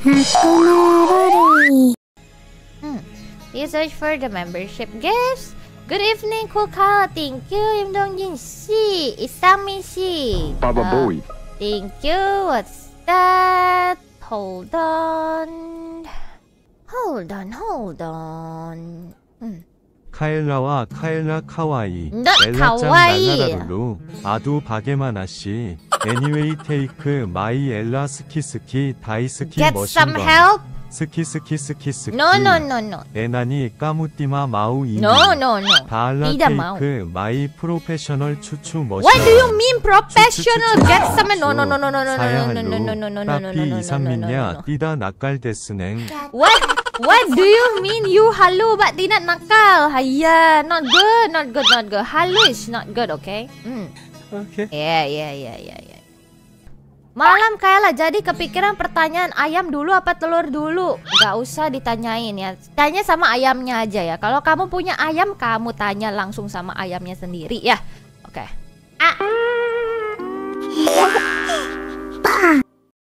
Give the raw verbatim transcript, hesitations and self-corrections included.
Hmm. You search for the membership gifts. Good evening, cool Kyle. Thank you, Im Dong Jin Si. Isami Si. Baba Uh, Bowie. Thank you. What's that? Hold on. Hold on, hold on. Hmm. 카엘라와 카엘라 카와이 너 엘라짱 카와이. 날라라룰루 아두 바게마나씨 애니웨이 테이크 마이 엘라 스키스키 다이스키 Get some 머신건 help? 스키스키 스키스키 No, no, no, no. 에나니 까무띠마 마우 이미 No, no, no. 다알라 Tidak mau. 테이크 마이 프로페셔널 추추 머신건 What do you mean professional? Get some. No, no, no, no, no, no, no, no, no, no, no, 사야할로 no, no, no, no, 까피 no, no, 이삼민냐 no, no. 띠다 낯깔데스냉 What? What do you mean you halu but tidak nakal? Haya, not good, not good, not good. Halu is not good, okay? Hmm. 오케이 Yeah, yeah, yeah, yeah, yeah. Malam Kayla, jadi kepikiran pertanyaan ayam dulu apa telur dulu? Gak usah ditanyain ya. Tanya sama ayamnya aja ya. Kalau kamu punya ayam, kamu tanya langsung sama ayamnya sendiri ya. Oke. Okay. Ah.